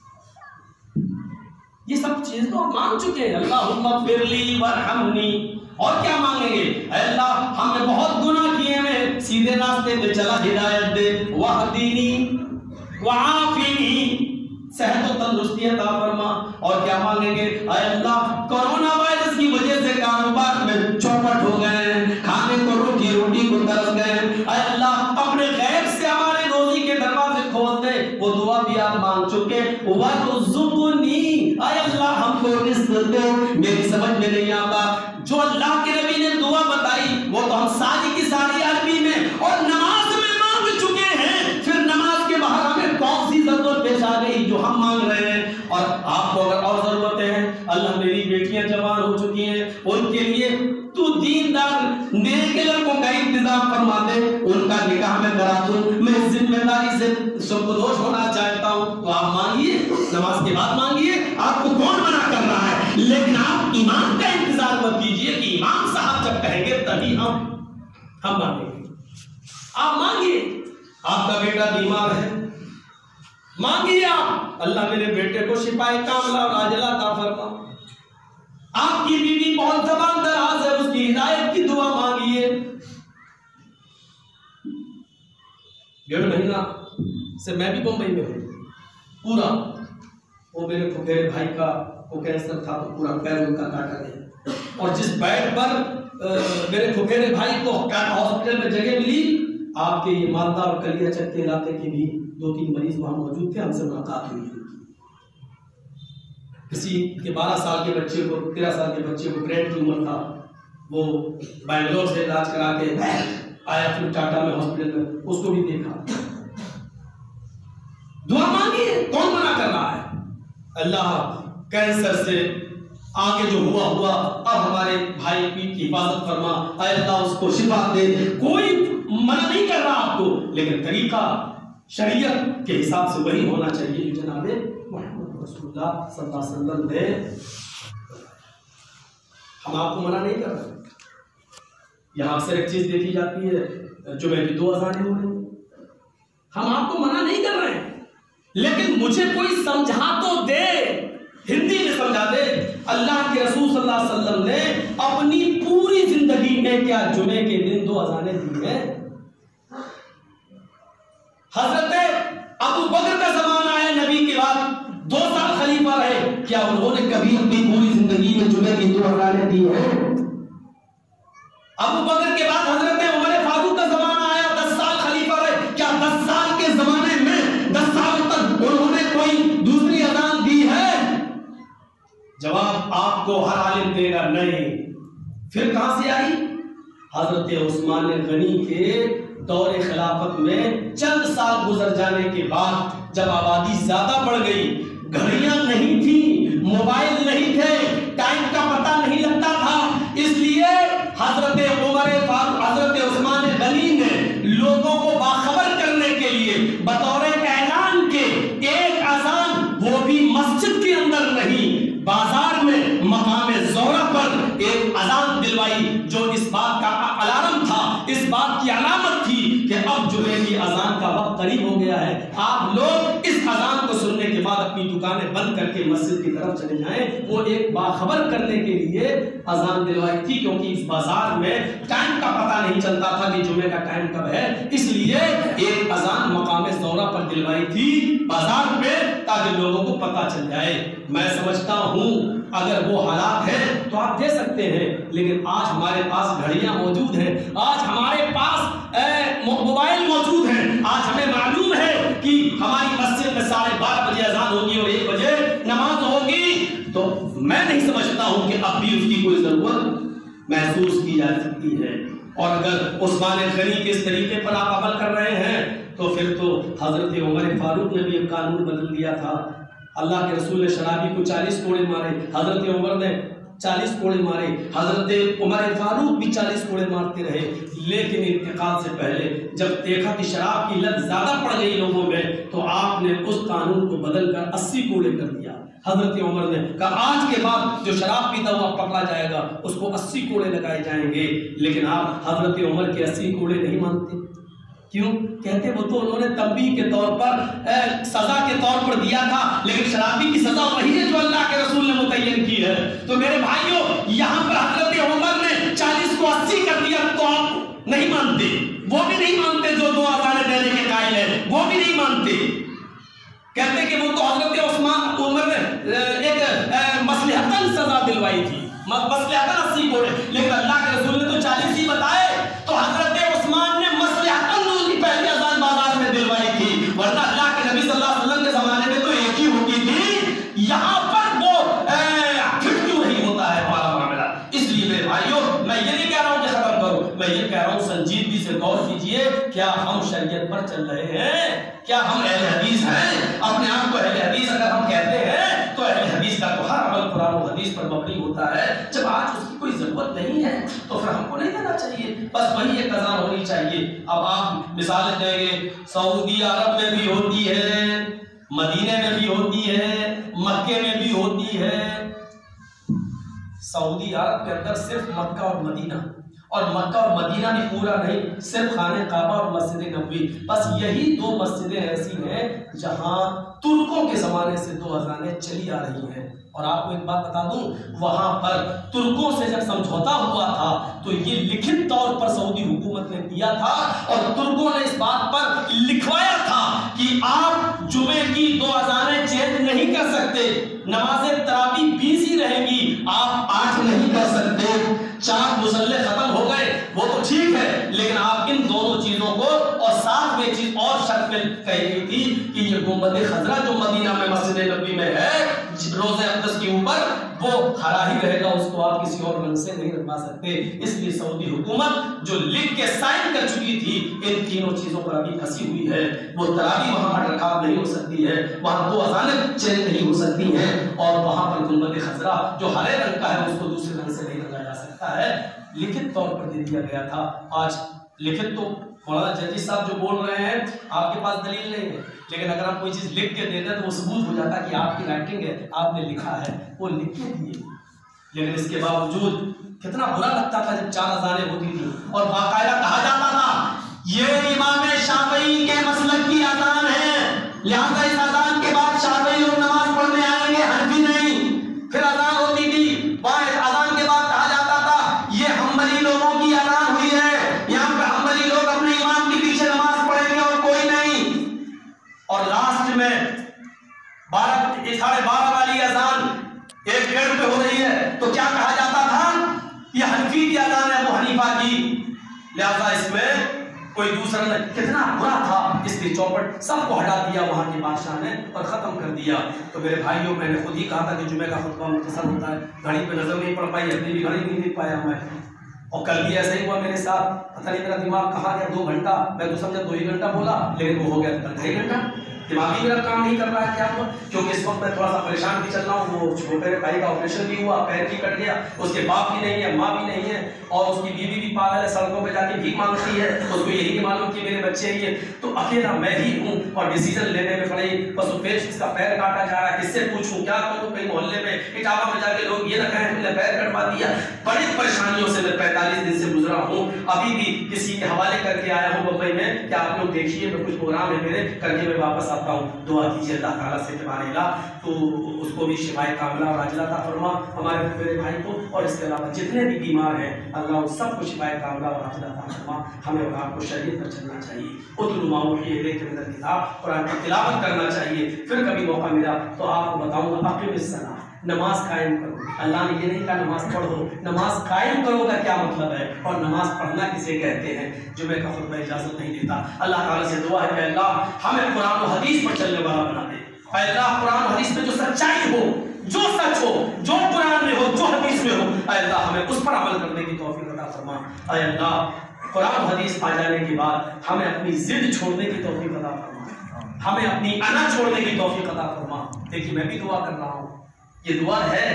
یہ سب چیز تو مانگ چکے ہیں۔ اللہم اغفر لی ورحمنی، اور کیا مانگیں گے؟ اے اللہ ہم نے بہت گناہ کیے ہیں، سیدھے راستے پہ چلا ہدایت دے، وَاهْدِنِي وَعَافِنِي، صحت و تندرستی عطا فرما۔ اور کیا مانگیں گے؟ اے اللہ کورونا وائرس کی وجہ سے کاروبار میں چوپٹ ہو گئے ہیں، کھانے کو روٹی کو ترس گئے ہیں، اے اللہ اپنے غیب سے ہمارے روزی کے دروازے کھول دے۔ وہ دعا بھی آپ مانگ چکے، وَارْزُقْنِی، اے اللہ ہم کو رزق دے۔ میری سمجھ میں نہیں آتا، جو اللہ کے نبی نے دعا بتائی وہ تو ہم ساری کی ساری عربی میں اور نماز میں مانگ چکے ہیں، پھر نماز کے باہر ہمیں کون سی ضرورت پیش آ گئی جو ہم مانگ رہے ہیں؟ اور آپ کو اگر اور ضرورتیں ہیں، اللہ میری بیٹیاں جوان ہو چکی ہیں، ان کے لیے تو دیندار نیک لڑکوں کا انتظام فرما دے، ان کا نکاح میں کرا دوں، میں ذمہ داری سے سرپرست ہونا چاہتا ہوں۔ تو آپ مانگیے، نماز کے بعد مانگیے، آپ کو کون منع کر رہا ہے؟ لیکن آپ ایمان کا انتظار مت کیجیے کہ امام صاحب جب کہیں گے تبھی ہم مانگیں گے۔ آپ مانگیے، آپ کا بیٹا بیمار ہے، مانگیے آپ، اللہ میرے بیٹے کو شفائے کاملہ اور عاجلہ عطا فرما۔ آپ کی بیوی بہت زبان دراز ہے، اس کی ہدایت کی دعا مانگیے۔ 1.5 مہینہ سے میں بھی بمبئی میں ہوں، پورا وہ میرے پھپھیرے بھائی کا وہ کینسر تھا تو پورا پیر ان کا کاٹا گیا، اور جس بیڈ پر میرے پھپھیرے بھائی کو ہاسپٹل میں جگہ ملی، آپ کے یہ مالدہ اور کلیا چک کے علاقے کے بھی 2-3 مریض وہاں موجود تھے، ہم سے ملاقات ہوئی۔ کسی کے 12 سال کے بچے کو 13 سال کے بچے کو برین ٹیومر تھا، وہ بنگلور سے علاج کرا کے آیا، پھر ٹاٹا میں ہاسپٹل میں اس کو بھی دیکھا۔ دعا مانگیے، کون منع کر رہا ہے؟ اللہ کینسر سے آگے جو ہوا اب ہمارے بھائی کی حفاظت فرما، اے اللہ اس کو شفا دے۔ کوئی منع نہیں کر رہا آپ کو، لیکن طریقہ شریعت کے حساب سے وہی ہونا چاہیے جو جناب محمد رسول اللہ صلی اللہ علیہ وسلم نے۔ ہم آپ کو منع نہیں کر رہے، یہاں اکثر ایک چیز دیکھی جاتی ہے، جمعے کی 2 اذانیں ہو رہی ہیں، ہم آپ کو منع نہیں کر رہے ہیں، لیکن مجھے کوئی سمجھا تو دے، ہندی میں سمجھا دے۔ اللہ کے رسول صلی اللہ علیہ وسلم نے اپنی پوری زندگی میں کیا جمعے کے دن 2 اذانیں دی ہیں؟ حضرت ابو بکر کا زمانہ ہے، نبی کے بعد 2 سال خلیفہ رہے، کیا انہوں نے کبھی اپنی پوری زندگی میں جمعے کی 2 اذانیں دی ہیں؟ ابو بکر کے بعد حضرت عمر فاروق کا زمانہ آیا، 10 سال خلیفہ رہے، کیا 10 سال کے زمانے میں 10 سال تک انہوں نے کوئی دوسری اذان دی ہے؟ جواب آپ کو ہر عالم دے گا نہیں۔ پھر کہاں سے آئی؟ حضرت عثمان غنی کے دور خلافت میں چند سال گزر جانے کے بعد، جب آبادی زیادہ بڑھ گئی، گھڑیاں نہیں تھی، موبائل نہیں تھے، ٹائم کا پتہ نہیں لگتا تھا، اس لیے حضرت عمر فاروق، حضرت عثمان غنی نے لوگوں کو باخبر کرنے کے لیے بطور اعلان کے ایک اذان، وہ بھی مسجد کے اندر نہیں، بازار میں مقام زہرہ پر ایک اذان دلوائی، جو اس بات کا الارم تھا، اس بات کی علامت تھی کہ اب جمعے کی اذان کا وقت قریب ہو گیا ہے، آپ لوگ اس اذان کو سننے کے بعد اپنی دکانیں بند کر کے مسجد کی طرف چلے جائیں۔ وہ ایک باخبر کرنے کے لیے اذان دلوائی تھی، کیونکہ اس بازار میں ٹائم کا پتہ نہیں چلتا تھا کہ جمعے کا ٹائم کب ہے، اس لیے ایک اذان مقام زہرہ پر دلوائی تھی بازار پہ، تاکہ لوگوں کو پتہ چل جائے۔ میں سمجھتا ہوں اگر وہ حالات ہے تو آپ دے سکتے ہیں، لیکن آج ہمارے پاس گھڑیاں موجود ہیں، آج ہمارے پاس موبائل موجود ہیں، آج ہمیں معلوم ہے کہ ہماری مسجد میں 12:30 بجے اذان ہوگی اور 1 بجے نماز ہوگی، تو میں نہیں سمجھتا ہوں کہ اب بھی اس کی کوئی ضرورت محسوس کی جا سکتی ہے۔ اور اگر عثمان غنی کے اس طریقے پر آپ عمل کر رہے ہیں تو پھر تو حضرت عمر فاروق نے بھی ایک قانون بدل دیا تھا۔ اللہ کے رسول نے شرابی کو 40 کوڑے مارے، حضرت عمر نے 40 کوڑے مارے، حضرت عمر فاروق بھی 40 کوڑے مارتے رہے، لیکن انتقال سے پہلے جب دیکھا کہ شراب کی لت زیادہ پڑ گئی لوگوں میں، تو آپ نے اس قانون کو بدل کر 80 کوڑے کر دیا۔ حضرت عمر نے کہا آج کے بعد جو شراب پیتا ہوا پکڑا جائے گا اس کو 80 کوڑے لگائے جائیں گے، لیکن آپ حضرت عمر کے 80 کوڑے نہیں مانتے۔ کیوں؟ کہتے وہ تو انہوں نے تنبیہ کے طور پر سزا کے طور پر دیا تھا، لیکن شرابی کی سزا وہی ہے جو اللہ کے رسول نے متعین کی ہے۔ تو میرے بھائیوں، یہاں پر حضرت عمر نے 180 کر دیا تو آپ نہیں مانتے، وہ بھی نہیں مانتے جو 2 اذانیں دینے کے قائل ہیں، وہ بھی نہیں مانتے. کہتے کہ وہ تو حضرت عمر نے ایک مصلحتاً سزا دلوائی تھی، مصلحتاً 80 کوڑے، لیکن اللہ کے رسول نے تو 40 ہی بتائے. تو حضرت عثمان نے مصلحتاً دوسری پہلی اذان بازار میں دلوائی تھی، ورنہ اللہ کے نبی صلی اللہ علیہ وسلم کے زمانے میں تو ایک ہی ہوتی تھی. یہاں پر وہ پھر کیوں نہیں ہوتا ہے ہمارا معاملہ؟ اس لیے میرے بھائیوں میں یہ نہیں کہہ رہا ہوں کہ ختم کرو، میں یہ کہہ رہا ہوں سنجیدگی سے غور کیجئے، کیا ہم شریعت پر چل رہے ہیں؟ کیا ہم اہل حدیث ہیں؟ اپنے آپ کو اہل حدیث اگر ہم کہتے ہیں تو اہل حدیث کا تو ہر عمل قرآن و حدیث پر مبنی ہوتا ہے. جب آج اس کی کوئی ضرورت نہیں ہے تو پھر ہم کو نہیں دینا چاہیے، بس وہی ایک اذان ہونی چاہیے. اب آپ مثالیں دیں گے، سعودی عرب میں بھی ہوتی ہے، مدینے میں بھی ہوتی ہے، مکے میں بھی ہوتی ہے. سعودی عرب کے اندر صرف مکہ اور مدینہ، اور مکہ اور مدینہ بھی پورا نہیں، صرف خانہ کعبہ اور مسجد نبوی، بس یہی 2 مسجدیں ایسی ہیں جہاں ترکوں کے زمانے سے 2 اذانیں چلی آ رہی ہیں. اور آپ کو ایک بات بتا دوں، وہاں پر ترکوں سے جب سمجھوتا ہوا تھا تو یہ لکھت طور پر سعودی حکومت نے دیا تھا، اور ترکوں نے اس بات پر لکھوایا تھا کہ آپ جمعے کی 2 اذانیں چینج نہیں کر سکتے، نماز تراویح 20 ہی رہیں گی، آپ 8 نہیں کر سکتے. 4 مصلے ختم ہو گئے وہ تو ٹھیک ہے، لیکن آپ ان دونوں چیزوں کو، اور ساتھ میں چیز اور شرط میں کہی گئی تھی کہ یہ گنبد خضرا جو مدینہ میں مسجد نبوی میں ہے روزہ اقدس کے اوپر، وہ کھڑا ہی رہے گا، اس کو آپ کسی اور رنگ سے نہیں رنگوا سکتے. اس لیے سعودی حکومت جو لکھ کے سائن کر چکی تھی ان تینوں چیزوں پر ابھی پھنسی ہوئی ہے. وہ تراویح وہاں پر رکعت نہیں ہو سکتی ہے، وہاں 2 اذانیں چینج نہیں ہو سکتی ہیں، اور وہاں پر گنبد خضرا جو ہرے رنگ کا ہے اس کو دوسرے رنگ سے نہیں رنگا جا سکتا ہے. لکھت طور پر دے دیا گیا تھا. آج لکھت تو مولانا جدید صاحب جو بول رہے ہیں آپ کے پاس دلیل نہیں ہے، لیکن اگر آپ کوئی چیز لکھ کے دے دیں تو وہ ثبوت ہو جاتا ہے کہ آپ کی رائٹنگ ہے، آپ نے لکھا ہے، وہ لکھ کے دیے. لیکن اس کے باوجود کتنا برا لگتا تھا جب 4 اذانیں ہوتی تھی اور باقاعدہ کہا جاتا تھا یہ امام شافعی کے مسلک کی اذان ہے، لہذا اس اذان کے بعد شافعی لوگ نماز پڑھنے آئیں گے، حنفی نہیں. پھر اذان ہوتی تھی، وہاں اذان کے بعد کہا جاتا تھا یہ حنبلی لوگوں کی اذان ہوئی ہے، یہاں پہ حنبلی لوگ اپنے امام کے پیچھے نماز پڑھیں گے اور کوئی نہیں. اور لاسٹ میں 12:30 والی اذان 1:30 پہ ہو رہی ہے تو کیا کہا جاتا تھا؟ یہ حنفی کی اذان ہے، ابو حنیفہ کی، لہذا اس میں کوئی دوسرا نہیں. کتنا برا تھا. اس لیے چوپٹ سب کو ہٹا دیا وہاں کے بادشاہ نے اور ختم کر دیا. تو میرے بھائیوں میں نے خود ہی کہا تھا کہ جمعہ کا خطبہ مختصر ہوتا ہے، گھڑی پہ نظر نہیں پڑ پائی، اپنی بھی گھڑی نہیں دیکھ پایا میں، اور کل بھی ایسا ہی ہوا میرے ساتھ. پتہ نہیں میرا دماغ کہاں گیا، 2 گھنٹہ میں تو سمجھا 2 ہی گھنٹہ بولا، لیکن وہ ہو گیا 2.5 گھنٹہ. دماغی میرا کام نہیں کر رہا ہے. کیا ہوا؟ کیونکہ اس وقت میں تھوڑا سا پریشان بھی چل رہا ہوں. وہ چھوٹے بھائی کا آپریشن بھی ہوا، پیر بھی کٹ گیا، اس کے باپ بھی نہیں ہے، ماں بھی نہیں ہے، اور اس کی بیوی بھی پاگل ہے، سڑکوں پہ جا کے بھیک مانگتی ہے، اس کو یہی نہیں معلوم کہ میرے بچے ہی ہیں. تو اکیلا میں ہی ہوں اور ڈیسیزن لینے میں پڑی. بس وہ پیش اس کا پیر کاٹا جا رہا ہے، کس سے پوچھوں، کیا کروں؟ کئی محلے میں اٹاوا میں جا کے لوگ یہ نہ کہیں تم نے پیر کٹوا دیا. بڑی پریشانیوں سے میں 45 دن سے گزرا ہوں. ابھی بھی کسی کے حوالے کر کے آیا ہوں ممبئی میں کہ آپ لوگ دیکھیے، میں کچھ پروگرام ہے میرے، کر کے میں واپس آتا ہوں. دعا کیجیے اللہ تعالیٰ سے کہ بارے اللہ تو اس کو بھی شفائے کاملہ اور عاجلہ عطا فرما، ہمارے میرے بھائی کو، اور اس کے علاوہ جتنے بھی بیمار ہیں اللہ ان سب کو شفائے کاملہ اور عاجلہ عطا فرما. ہمیں اور آپ کو شریعت پر چلنا چاہیے، اتلو ما اوحی الیک من الکتاب، قرآن کی تلاوت کرنا چاہیے. پھر کبھی موقع ملا تو آپ کو بتاؤں گا اقیم الصلاۃ، نماز قائم کرو. اللہ نے یہ نہیں کہا نماز پڑھو، نماز قائم کرو کا کیا مطلب ہے، اور نماز پڑھنا کسے کہتے ہیں؟ جمعہ کا خطبہ اجازت نہیں دیتا. اللہ تعالیٰ سے دعا ہے کہ اللہ ہمیں قرآن و حدیث پر چلنے والا بنا دے. اے اللہ قرآن و حدیث میں جو سچائی ہو، جو سچ ہو، جو قرآن میں ہو، جو حدیث میں ہو، اے اللہ ہمیں اس پر عمل کرنے کی توفیق عطا فرما. اے اللہ قرآن و حدیث آ جانے کے بعد ہمیں اپنی ضد چھوڑنے کی توفیق عطا فرما، ہمیں اپنی انا چھوڑنے کی توفیق عطا فرما. دیکھیے میں بھی دعا کر رہا ہوں، یہ دعا ہے،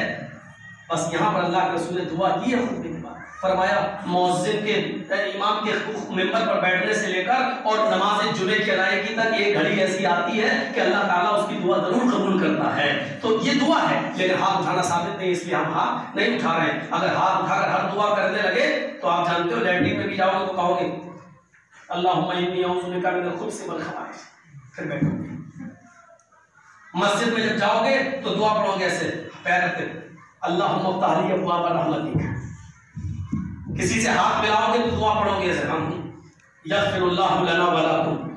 بس یہاں پر اللہ کے رسول نے دعا کی ہے خطبے کے بعد. فرمایا مؤذن کے امام کے ممبر پر بیٹھنے سے لے کر اور نماز جمعے کی ادائیگی تک ایک گھڑی ایسی آتی ہے کہ اللہ تعالیٰ اس کی دعا ضرور قبول کرتا ہے. تو یہ دعا ہے، لیکن ہاتھ اٹھانا ثابت نہیں، اس لیے ہم ہاتھ نہیں اٹھا رہے ہیں. اگر ہاتھ اٹھا کر ہر دعا کرنے لگے تو آپ جانتے ہو لیٹرین میں بھی جاؤ گے تو کہو گے اللہم انی اعوذ بک من الخبث والخبائث، پھر بیٹھو گے. مسجد میں جب جاؤ گے تو دعا پڑھو گے ایسے پیر رکھتے اللہم افتح لی ابواب رحمتک، کسی سے ہاتھ ملاؤ گے تو دعا پڑھو گے یغفر اللہ لنا ولکم